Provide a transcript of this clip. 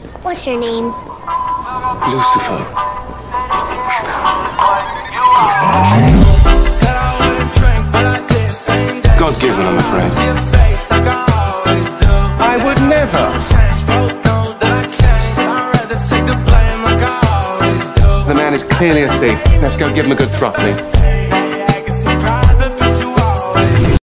What's your name? Lucifer. God-given, I'm afraid. I would never. The man is clearly a thief. Let's go give him a good throttling.